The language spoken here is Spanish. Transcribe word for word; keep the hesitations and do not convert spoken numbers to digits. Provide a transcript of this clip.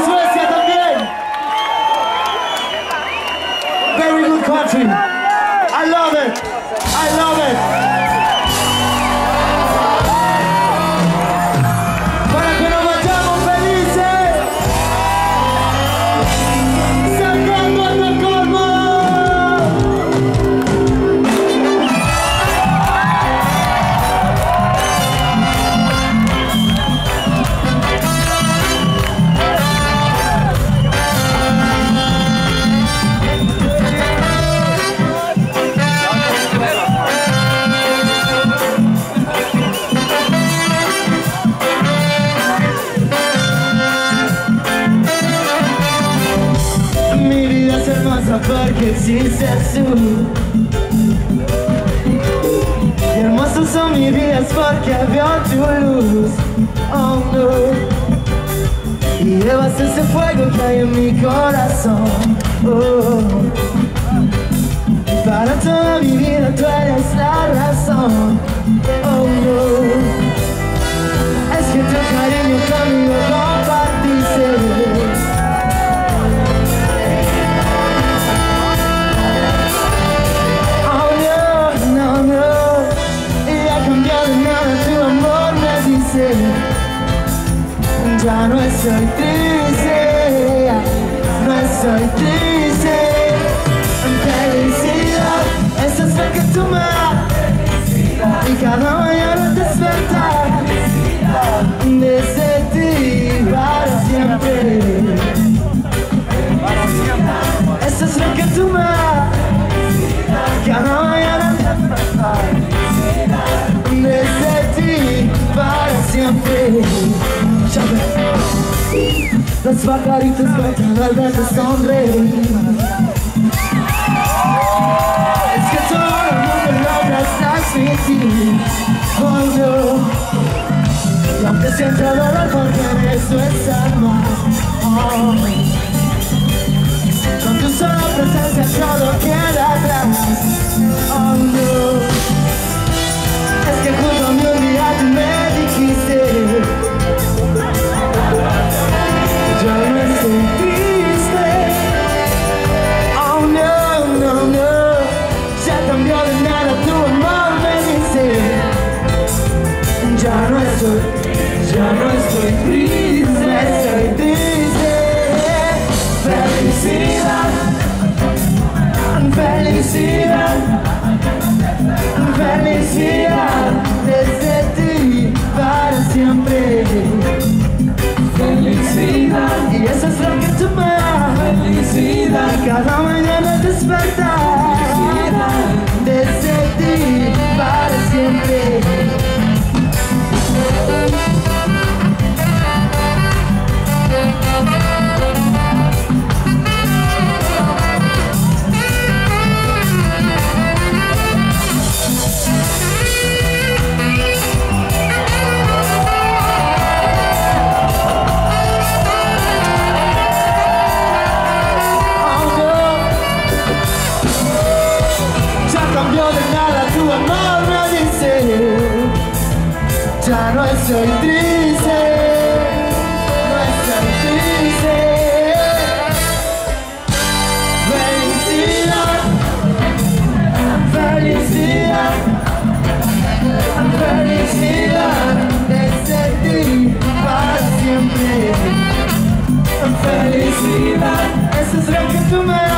Suecia también. Very good country. I love it. I love it. Para que nos vayamos felices. Sacando a Estocolmo. Porque existes tú. Y hermosos son mis días porque veo tu luz. Oh no. Y llevas ese fuego que hay en mi corazón. Oh. Para toda mi vida tú eres la razón. Oh no. Es que tu cariño conmigo compartiste. Ya no estoy triste, no estoy triste. Felicidad, eso es lo que tú me das. Y cada mañana despertar desde ti para siempre. Eso es lo que tú me das. Cada mañana despertar desde ti para siempre. Los pajaritos cantan al verte sonreír. Es que todo el mundo logra transmitir. Oh no. Y aunque siento dolor porque eso es alma. Oh. Con tu sola presencia todo queda atrás. Oh no. Es que junto a mí un día tú me dijiste. Ya no estoy triste. Oh no, no, no. Ya cambió de nada tu amor, me dice. Ya no estoy, ya no estoy triste, estoy triste. Felicidad, felicidad, felicidad. Desde ti para siempre. Felicidad, y eso es lo que tú me das. Felicidad, cada mañana despertar. Felicidad, desde ti para siempre. Ya no estoy triste, no estoy triste. Felicidad, felicidad, felicidad. Desde ti para siempre. Felicidad, eso es lo que tú me das.